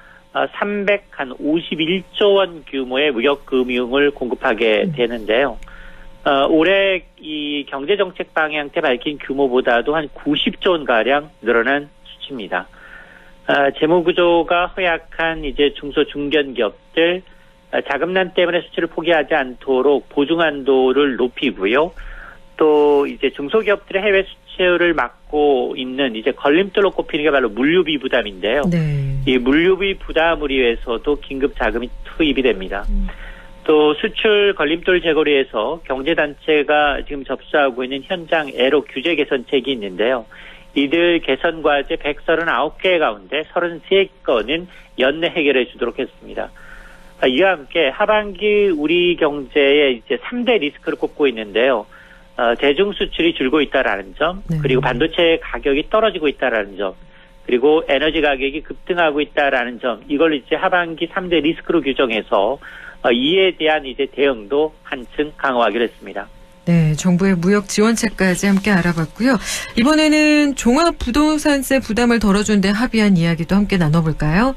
351조 원 규모의 무역금융을 공급하게 되는데요. 올해 이 경제정책 방향 때 밝힌 규모보다도 한 90조 원 가량 늘어난 수치입니다. 재무 구조가 허약한 이제 중소 중견 기업들 자금난 때문에 수출을 포기하지 않도록 보증 한도를 높이고요. 또 이제 중소기업들의 해외 수출을 막고 있는 이제 걸림돌로 꼽히는 게 바로 물류비 부담인데요. 네. 이 물류비 부담을 위해서도 긴급 자금이 투입이 됩니다. 또 수출 걸림돌 제거를 위해서 경제단체가 지금 접수하고 있는 현장 애로 규제 개선책이 있는데요. 이들 개선 과제 139개 가운데 33건은 연내 해결해 주도록 했습니다. 이와 함께 하반기 우리 경제의 이제 3대 리스크를 꼽고 있는데요. 대중 수출이 줄고 있다라는 점, 그리고 반도체 가격이 떨어지고 있다라는 점, 그리고 에너지 가격이 급등하고 있다라는 점, 이걸 이제 하반기 3대 리스크로 규정해서 이에 대한 이제 대응도 한층 강화하기로 했습니다. 네, 정부의 무역 지원책까지 함께 알아봤고요. 이번에는 종합부동산세 부담을 덜어준 데 합의한 이야기도 함께 나눠볼까요?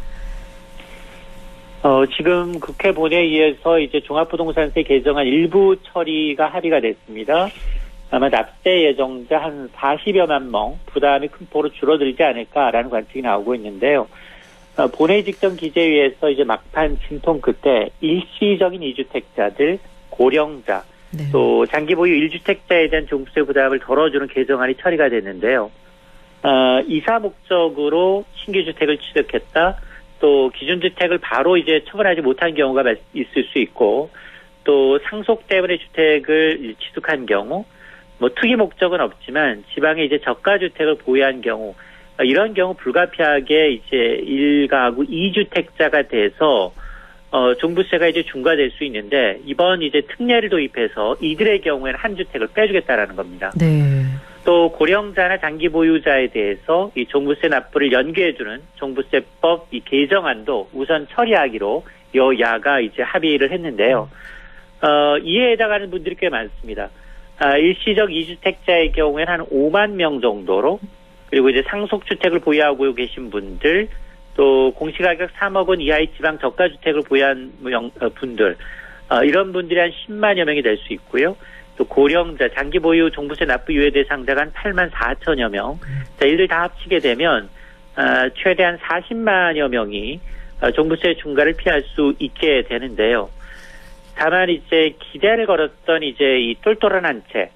지금 국회 본회의에서 이제 종합부동산세 개정안 일부 처리가 합의가 됐습니다. 아마 납세 예정자 한 40여만 명 부담이 큰 폭으로 줄어들지 않을까라는 관측이 나오고 있는데요. 본회의 직전 기재위에서 이제 막판 진통 끝에 일시적인 2주택자들, 고령자, 또 장기 보유 1주택자에 대한 종부세 부담을 덜어주는 개정안이 처리가 됐는데요. 이사 목적으로 신규 주택을 취득했다. 또 기준주택을 바로 이제 처분하지 못한 경우가 있을 수 있고, 또 상속 때문에 주택을 취득한 경우, 뭐 투기 목적은 없지만 지방에 이제 저가주택을 보유한 경우, 이런 경우 불가피하게 이제 1가구 2주택자가 돼서 종부세가 이제 중과될 수 있는데, 이번 이제 특례를 도입해서 이들의 경우에는 한 주택을 빼주겠다라는 겁니다. 네. 또 고령자나 장기 보유자에 대해서 이 종부세 납부를 연기해주는 종부세법 이 개정안도 우선 처리하기로 여야가 이제 합의를 했는데요. 이에 해당하는 분들이 꽤 많습니다. 일시적 2주택자의 경우에는 한 5만 명 정도로, 그리고 이제 상속주택을 보유하고 계신 분들, 또 공시가격 3억 원 이하의 지방 저가주택을 보유한 분들, 이런 분들이 한 10만여 명이 될 수 있고요. 또 고령자, 장기 보유 종부세 납부 유예 대상자가 한 8만 4천여 명. 자, 이들 다 합치게 되면 최대한 40만여 명이 종부세 중과를 피할 수 있게 되는데요. 다만 이제 기대를 걸었던 이제 이 똘똘한 한 채,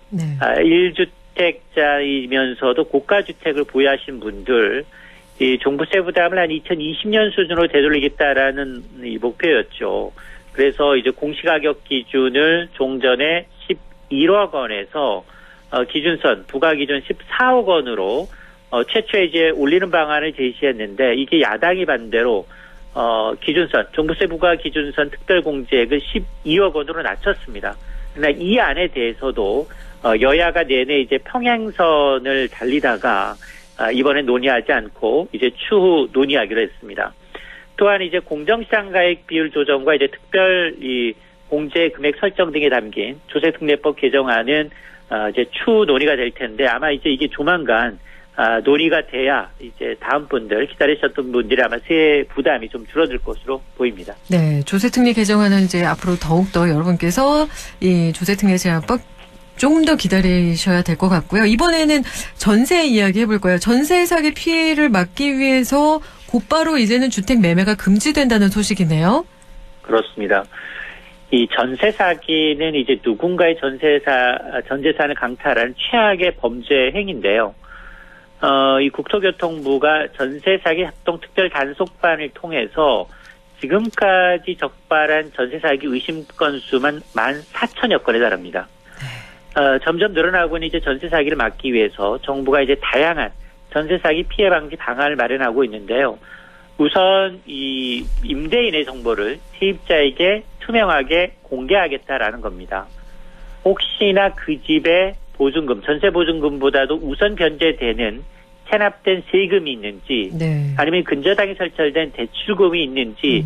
1주택자이면서도 고가주택을 보유하신 분들, 이 종부세 부담을 한 2020년 수준으로 되돌리겠다라는 이 목표였죠. 그래서 이제 공시가격 기준을 종전에 11억 원에서 기준선 부과 기준 14억 원으로 최초에 이제 올리는 방안을 제시했는데, 이게 야당이 반대로 기준선 종부세 부과 기준선 특별공제액을 12억 원으로 낮췄습니다. 그러나 이 안에 대해서도 여야가 내내 이제 평행선을 달리다가 이번에 논의하지 않고 이제 추후 논의하기로 했습니다. 또한 이제 공정시장가액 비율 조정과 이제 특별 이 공제 금액 설정 등에 담긴 조세특례법 개정안은 이제 추후 논의가 될 텐데, 아마 이제 이게 조만간 논의가 돼야 이제 다음 분들 기다리셨던 분들이 아마 세액 부담이 좀 줄어들 것으로 보입니다. 네, 조세특례 개정안은 이제 앞으로 더욱더 여러분께서 이 조세특례 제한법 조금 더 기다리셔야 될 것 같고요. 이번에는 전세 이야기 해볼 거예요. 전세 사기 피해를 막기 위해서 곧바로 이제는 주택 매매가 금지된다는 소식이네요. 그렇습니다. 이 전세 사기는 이제 누군가의 전재산을 강탈하는 최악의 범죄 행위인데요. 이 국토교통부가 전세 사기 합동 특별 단속반을 통해서 지금까지 적발한 전세 사기 의심 건수만 14,000여 건에 달합니다. 점점 늘어나고 있는 이제 전세 사기를 막기 위해서 정부가 이제 다양한 전세 사기 피해 방지 방안을 마련하고 있는데요. 우선 이 임대인의 정보를 세입자에게 투명하게 공개하겠다라는 겁니다. 혹시나 그 집에 보증금, 전세 보증금보다도 우선 변제되는 체납된 세금이 있는지, 아니면 근저당이 설치된 대출금이 있는지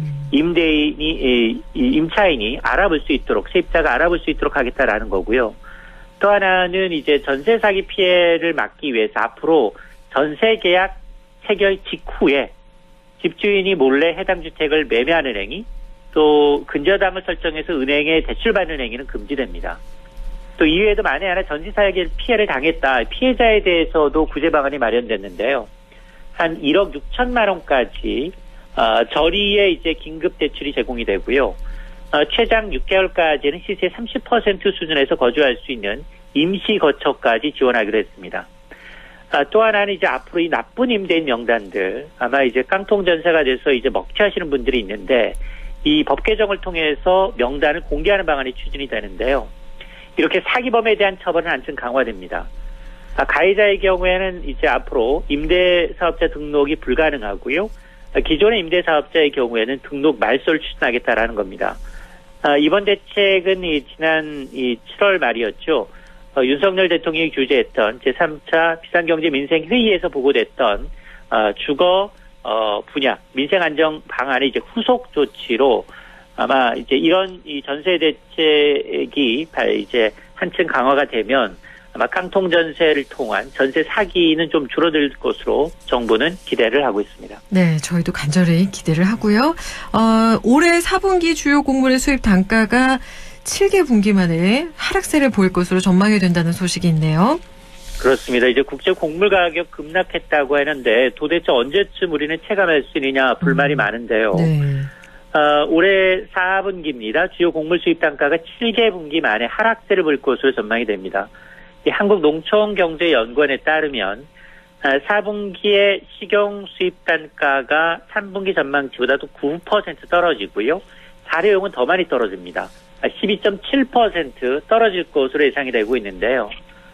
임차인이 알아볼 수 있도록, 세입자가 알아볼 수 있도록 하겠다라는 거고요. 또 하나는 이제 전세 사기 피해를 막기 위해서 앞으로 전세 계약 체결 직후에 집주인이 몰래 해당 주택을 매매하는 행위, 또 근저당을 설정해서 은행에 대출받는 행위는 금지됩니다. 또 이외에도 만에 하나 전세 사기 피해를 당했다, 피해자에 대해서도 구제 방안이 마련됐는데요. 한 1억 6천만 원까지 저리에 이제 긴급 대출이 제공이 되고요. 최장 6개월까지는 시세 30% 수준에서 거주할 수 있는 임시 거처까지 지원하기로 했습니다. 또 하나는 이제 앞으로 이 나쁜 임대인 명단들 아마 이제 깡통 전세가 돼서 이제 먹튀하시는 분들이 있는데 이 법 개정을 통해서 명단을 공개하는 방안이 추진이 되는데요. 이렇게 사기범에 대한 처벌은 한층 강화됩니다. 가해자의 경우에는 이제 앞으로 임대사업자 등록이 불가능하고요. 기존의 임대사업자의 경우에는 등록 말소를 추진하겠다라는 겁니다. 이번 대책은 지난 7월 말이었죠. 윤석열 대통령이 주재했던 제3차 비상경제민생회의에서 보고됐던 주거 분야 민생안정 방안의 이제 후속 조치로 아마 이제 이런 이 전세 대책이 이제 한층 강화가 되면 아마 깡통 전세를 통한 전세 사기는 좀 줄어들 것으로 정부는 기대를 하고 있습니다. 네, 저희도 간절히 기대를 하고요. 올해 4분기 주요 곡물의 수입 단가가 7개 분기 만에 하락세를 보일 것으로 전망이 된다는 소식이 있네요. 그렇습니다. 이제 국제 곡물 가격 급락했다고 하는데 도대체 언제쯤 우리는 체감할 수 있느냐 불만이 많은데요. 네. 올해 4분기입니다. 주요 곡물 수입 단가가 7개 분기 만에 하락세를 볼 것으로 전망이 됩니다. 한국농촌경제연구원에 따르면 4분기에 식용 수입 단가가 3분기 전망치보다도 9% 떨어지고요. 사료용은 더 많이 떨어집니다. 12.7% 떨어질 것으로 예상이 되고 있는데요.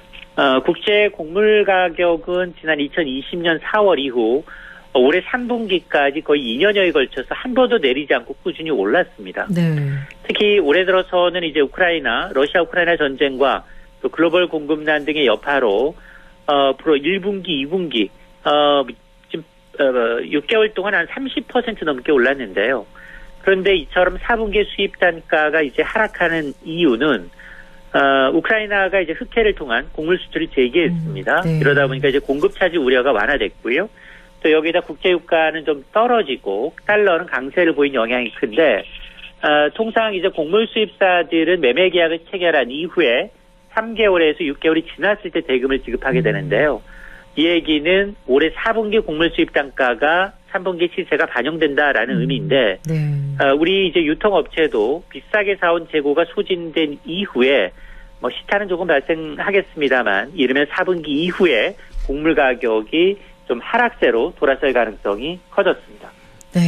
국제 곡물 가격은 지난 2020년 4월 이후 올해 3분기까지 거의 2년여에 걸쳐서 한 번도 내리지 않고 꾸준히 올랐습니다. 네. 특히 올해 들어서는 이제 러시아 우크라이나 전쟁과 또 글로벌 공급난 등의 여파로 앞으로 1분기, 2분기 지금 6개월 동안 한 30% 넘게 올랐는데요. 그런데 이처럼 4분기 수입 단가가 이제 하락하는 이유는 우크라이나가 이제 흑해를 통한 곡물 수출을 재개했습니다. 네. 이러다 보니까 이제 공급 차질 우려가 완화됐고요. 또 여기다 국제 유가는 좀 떨어지고 달러는 강세를 보인 영향이 큰데 통상 이제 곡물 수입사들은 매매 계약을 체결한 이후에 3개월에서 6개월이 지났을 때 대금을 지급하게 되는데요. 이 얘기는 올해 4분기 곡물 수입 단가가 3분기 시세가 반영된다라는 의미인데 우리 이제 유통업체도 비싸게 사온 재고가 소진된 이후에 뭐 시차는 조금 발생하겠습니다만 이르면 4분기 이후에 곡물 가격이 좀 하락세로 돌아설 가능성이 커졌습니다. 네.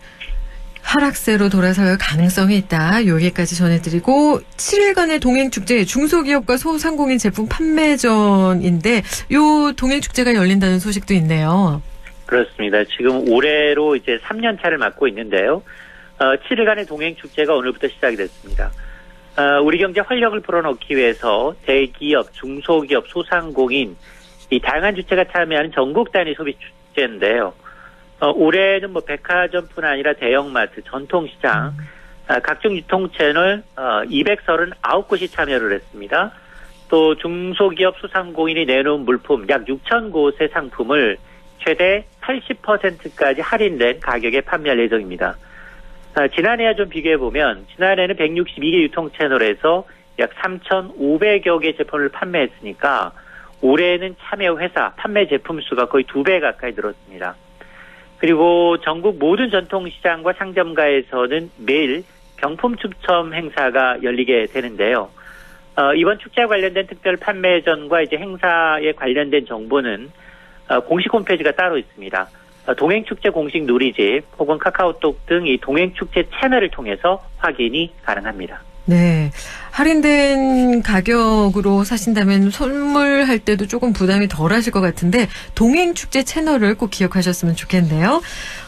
하락세로 돌아설 가능성이 있다. 여기까지 전해드리고 7일간의 동행축제 중소기업과 소상공인 제품 판매전인데 요 동행축제가 열린다는 소식도 있네요. 그렇습니다. 지금 올해로 이제 3년 차를 맞고 있는데요. 7일간의 동행축제가 오늘부터 시작이 됐습니다. 우리 경제 활력을 불어넣기 위해서 대기업, 중소기업, 소상공인 이 다양한 주체가 참여하는 전국 단위 소비 축제인데요. 올해는 뭐 백화점뿐 아니라 대형마트, 전통시장, 각종 유통채널 239곳이 참여를 했습니다. 또 중소기업 소상공인이 내놓은 물품 약 6천 곳의 상품을 최대 80%까지 할인된 가격에 판매할 예정입니다. 지난해와 좀 비교해보면 지난해는 162개 유통채널에서 약 3,500여 개 제품을 판매했으니까 올해는 참여 회사, 판매 제품 수가 거의 2배 가까이 늘었습니다. 그리고 전국 모든 전통시장과 상점가에서는 매일 경품 추첨 행사가 열리게 되는데요. 이번 축제와 관련된 특별 판매전과 이제 행사에 관련된 정보는 공식 홈페이지가 따로 있습니다. 동행축제 공식 누리집 혹은 카카오톡 등 이 동행축제 채널을 통해서 확인이 가능합니다. 네. 할인된 가격으로 사신다면 선물할 때도 조금 부담이 덜 하실 것 같은데 동행축제 채널을 꼭 기억하셨으면 좋겠네요.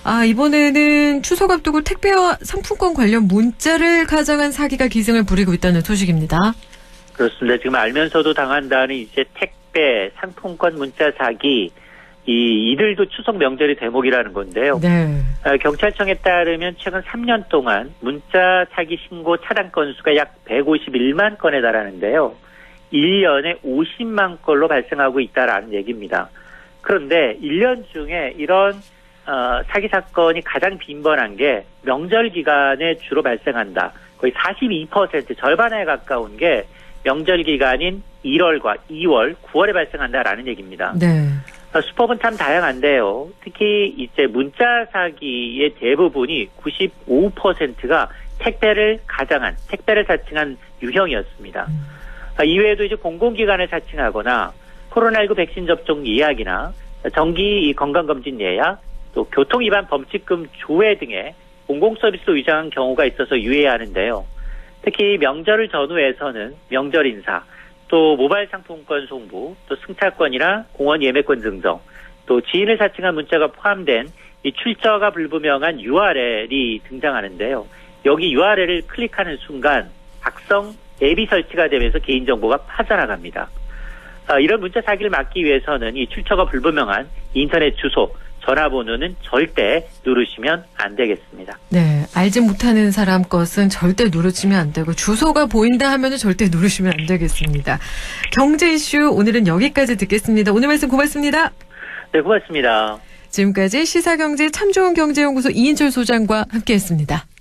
이번에는 추석 앞두고 택배와 상품권 관련 문자를 가정한 사기가 기승을 부리고 있다는 소식입니다. 그렇습니다. 지금 알면서도 당한다는 이제 택배, 상품권 문자 사기 이들도 추석 명절이 대목이라는 건데요. 네. 경찰청에 따르면 최근 3년 동안 문자 사기 신고 차단 건수가 약 151만 건에 달하는데요. 1년에 50만 건로 발생하고 있다라는 얘기입니다. 그런데 1년 중에 이런 사기 사건이 가장 빈번한 게 명절 기간에 주로 발생한다. 거의 42% 절반에 가까운 게 명절 기간인 1월과 2월, 9월에 발생한다라는 얘기입니다. 네. 수법은 참 다양한데요. 특히 이제 문자 사기의 대부분이 95%가 택배를 자칭한 유형이었습니다. 이외에도 이제 공공기관을 자칭하거나 코로나19 백신 접종 예약이나 정기 건강검진 예약, 또 교통위반 범칙금 조회 등의 공공서비스로 위장한 경우가 있어서 유의해야 하는데요. 특히 명절을 전후해서는 명절 인사, 또 모바일 상품권 송부, 또 승차권이나 공원 예매권 등등, 또 지인을 자칭한 문자가 포함된 이 출처가 불분명한 URL이 등장하는데요. 여기 URL을 클릭하는 순간 악성 앱이 설치가 되면서 개인정보가 빠져나갑니다. 이런 문자 사기를 막기 위해서는 이 출처가 불분명한 인터넷 주소, 전화번호는 절대 누르시면 안 되겠습니다. 네, 알지 못하는 사람 것은 절대 누르시면 안 되고 주소가 보인다 하면 절대 누르시면 안 되겠습니다. 경제 이슈 오늘은 여기까지 듣겠습니다. 오늘 말씀 고맙습니다. 네, 고맙습니다. 지금까지 시사경제 참 좋은 경제연구소 이인철 소장과 함께했습니다.